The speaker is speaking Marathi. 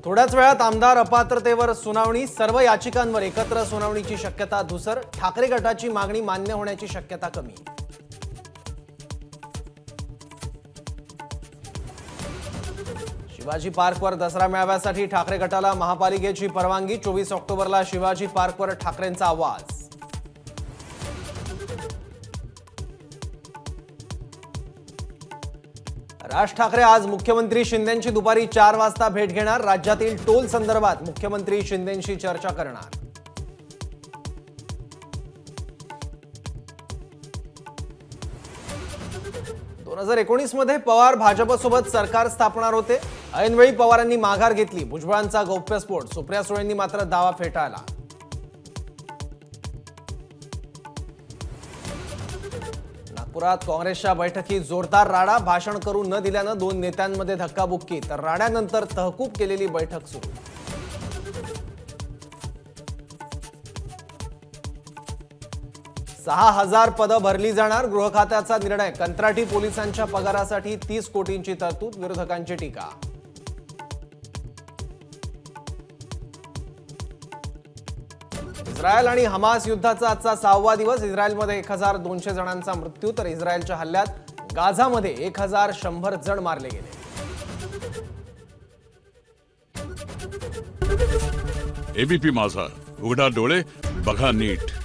थोड्याच वेळात आमदार अपात्रतेवर सुनावणी, सर्व याचिकांवर एकत्र सुनावणीची शक्यता धुसर, ठाकरे गटाची मागणी मान्य होण्याची शक्यता कमी। शिवाजी पार्कवर दसरा मेळाव्यासाठी ठाकरे गटाला महापालिकेची परवानगी, 24 ऑक्टोबरला शिवाजी पार्कवर ठाकरेंचा आवाज। राज ठाकरे आज मुख्यमंत्री शिंदेंची दुपारी 4 वाजता भेट घेणार, राज्यातील टोल संदर्भात मुख्यमंत्री शिंदेंशी चर्चा करणार। दोन 2019 मध्ये पवार भाजपसोबत सरकार स्थापणार होते, ऐनवेळी पवारांनी माघार घेतली, भुजबळांचा गौप्यस्फोट, सुप्रिया सुळेंनी मात्र दावा फेटाळला। नागपुरात काँग्रेसच्या बैठकीत जोरदार राडा, भाषण करू न दिल्यानं 2 नेत्यांमध्ये धक्काबुक्की, तर राड्यानंतर तहकूब केलेली बैठक सुरू। सहा 6,000 पदं भरली जाणार, गृह खात्याचा निर्णय, कंत्राटी पोलिसांच्या पगारासाठी 30 कोटींची तरतूद, विरोधकांची टीका। इस्रायल आणि हमास युद्धाचा आजचा 6वा दिवस, इस्रायलमध्ये 1200 जणांचा मृत्यू, तर इस्रायलच्या हल्ल्यात गाझामध्ये 1100 जण मारले गेले। एबीपी माझा, उघडा डोळे बघा नीट।